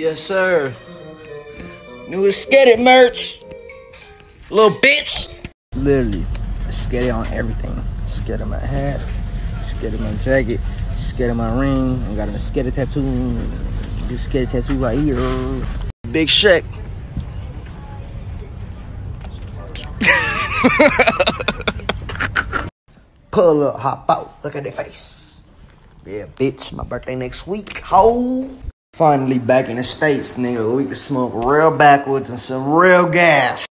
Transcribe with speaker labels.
Speaker 1: Yes, sir. New Sketty merch. Little bitch.
Speaker 2: Literally, Sketty on everything. Sketty my hat, Sketty my jacket, Sketty my ring. I got a Sketty tattoo. This Sketty tattoo right here.
Speaker 1: Big Shaq.
Speaker 2: Pull up, hop out. Look at their face. Yeah, bitch. My birthday next week. Ho. Finally back in the States, nigga. We can smoke real backwards and some real gas.